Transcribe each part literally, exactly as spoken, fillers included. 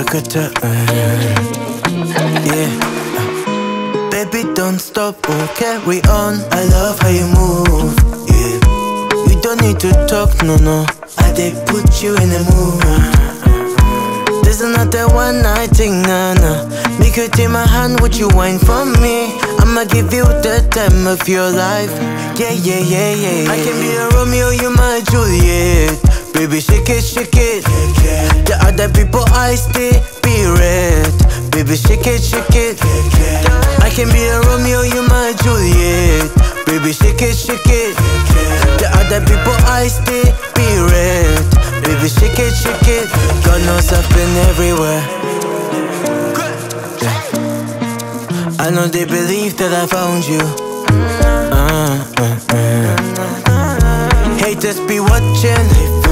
take a turn. Yeah. Baby, don't stop, oh, carry on. I love how you move, yeah. You don't need to talk, no, no. I did put you in the mood. This is not a one night thing, nah, nah. Make you take my hand, would you whine for me? I'ma give you the time of your life. Yeah, yeah, yeah, yeah, yeah. I can be a Romeo, you my Juliet. Baby, shake it, shake it. The other people I stay be red. Baby, shake it, shake it. I can be a Romeo, you my Juliet. Baby, shake it, shake it. The other people I stay be red. Baby, shake it, shake it. God knows I've been everywhere. Yeah. I know they believe that I found you. uh, uh, uh. Haters be watching.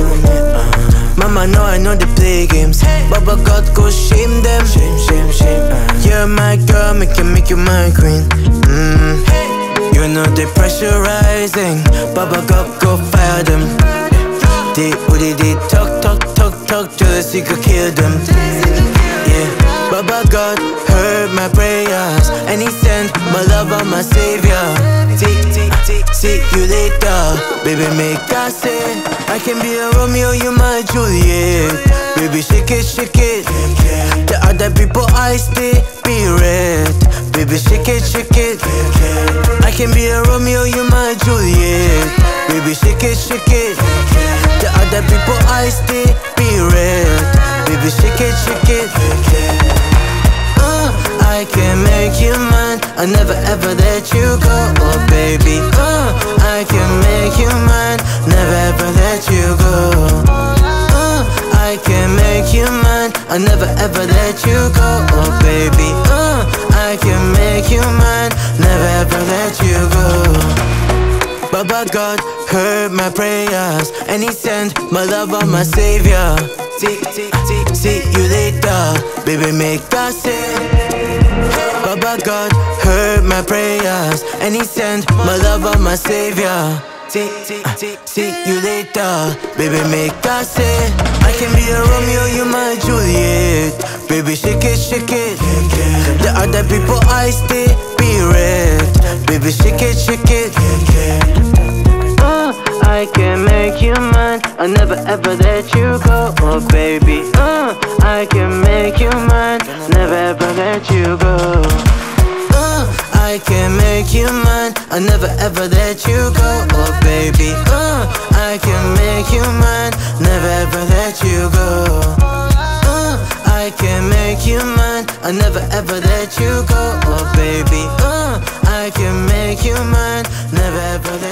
Mama know I know they play games, but but God go shame them. Shame, shame, shame. You're my girl, make you make you my queen. Mm. You know they pressurizing, Baba God go fire them. They, what they did, talk, talk, talk, talk, jealousy could kill them. Yeah, Baba God heard my prayers, and He sent my lover, my savior. See, see, see, see you later, baby, make I say I can be a Romeo, you my Juliet. Baby, shake it, shake it. The other people I stay be red. Baby, shake it, shake it. I can be a Romeo, you my Juliet. Baby, shake it, shake it. The other people I stay be red. Baby, shake it, shake it. Uh, I can make you mine. I never ever let you go, oh baby. Uh, I can make you mine. Never ever let you go. Uh, I can make you mine. I never ever let you go, oh baby. Uh, I can make you mine. Never ever let you go. Baba God heard my prayers, and He sent my lover, my savior. See, see, see, see you later, baby, make I say. Baba God heard my prayers, and He sent my lover, my savior. See, see, see, see you later, baby, make I say. I can be a Romeo, you my Juliet. Baby, shake it, shake it. The other people I stay be red. Baby, shake it, shake it. Uh, I can make you mine. I never ever let you go, oh baby. Uh, I can make you mine. Never ever let you go. Uh, I can make you mine. I never ever let you go, oh baby. Uh, I can make you mine. Never ever let you go. Uh, I can make you mine. I never ever let you go, oh baby. Uh, I can make you mine. Never ever let